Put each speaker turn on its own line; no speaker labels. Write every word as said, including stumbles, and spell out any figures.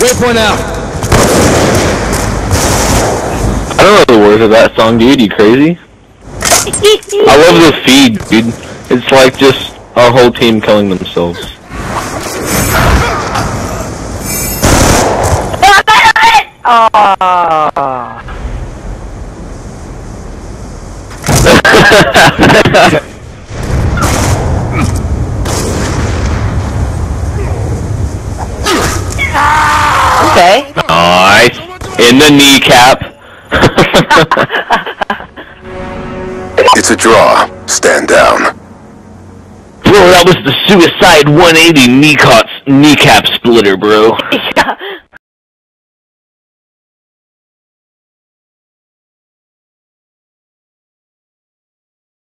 Waypoint out.
I don't know the words of that song, dude. You crazy? I love the feed, dude. It's like just our whole team killing themselves.
Ah. Okay.
Nice. In the kneecap.
It's a draw. Stand down.
Bro, that was the suicide one eighty kneecap, kneecap splitter, bro.
Yeah.